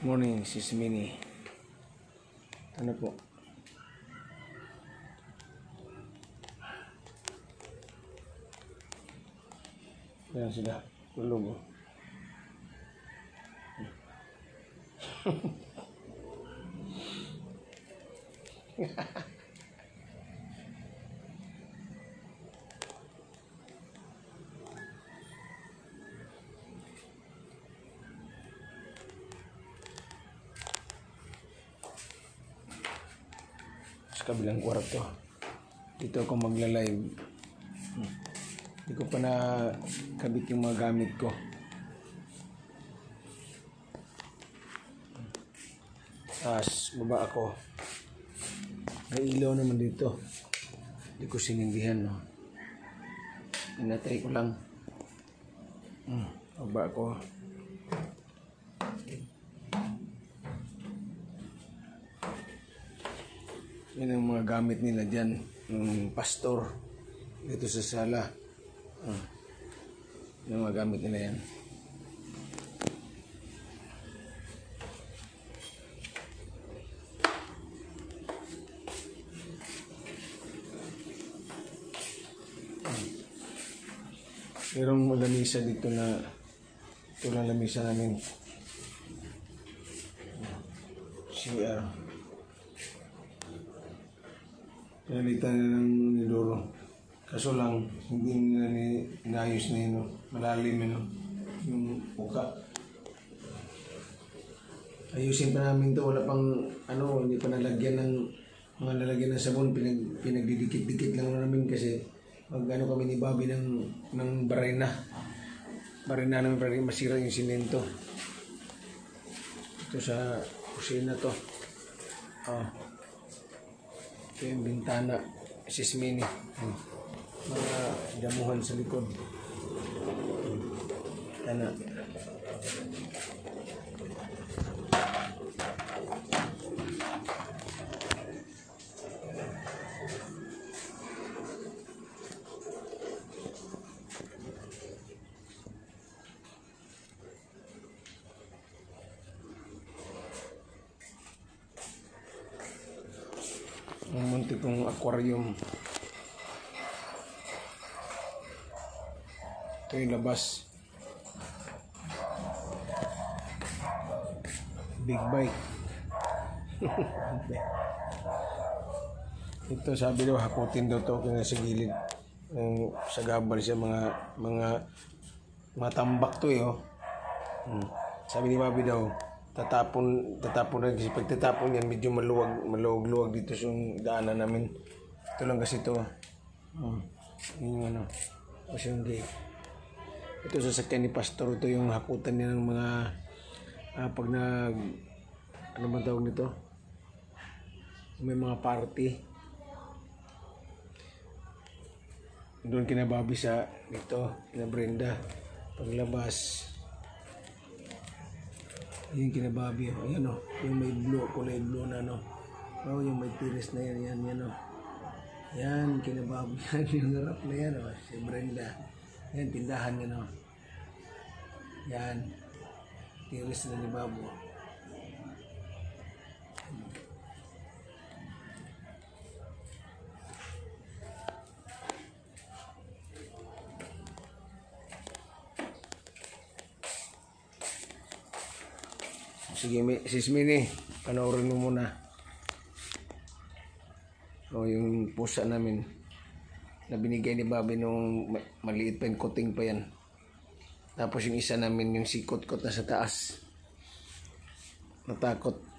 Morning, sis Minnie. Ano po? Ayan sila. Tulog. Sa kabilang kwarto. Dito ako magla-live. Hindi ko pa na kabit yung mga gamit ko. Tapos baba ako. May ilaw naman dito. Hindi ko sinindihan, no. Pinatay ko lang. Baba ako. Yan ang mga gamit nila dyan. Yung pastor. Dito sa sala. Yung mga gamit nila yan. Merong lamisa dito na ito lang lamisa namin. CR. Pinalitan na ng niluro. Kaso lang, hindi nila inayos na yun. Malalim yun. Yung uka. Ayusin pa namin to. Wala pang, hindi pa nalagyan ng mga lalagyan ng sabon. Pinagdidikit-dikit lang namin kasi kami ni Bobby ng barena. Barena namin para masira yung simento. Ito sa kusina to. Ito yung bintana. Sis Minnie. Mga damuhan sa likod. Bintana. Ang muntik kong aquarium. Ito yung labas. Big bite. Ito sabi daw hakutin daw to kung nasa gilid. Sa gabal siya mga tambak to Sabi ni Bobby daw tatapon rin kasi pag tatapon yan medyo maluwag dito sa daanan namin. Ito lang kasi ito. Yun yung kasi yung gate. Ito sasakyan ni Pastor. Ito yung hakutan niya ng mga pag ano ba tawag nito? May mga party. Doon kina Bobby sa dito, kina Brenda. Paglabas yung kina Bobby, ayan yung may blue, kulay blue na yung may tiris na yan yan kina Bobby, yan yung harap na yan si Brenda, yan tindahan yan yan tiris na ni Babo. Sige, sis Minnie, panoorin mo muna. Yung pusa namin na binigay ni Bobby nung maliit pa yung kuting pa yan. Tapos yung isa namin, yung sikot-kot na sa taas. Natakot.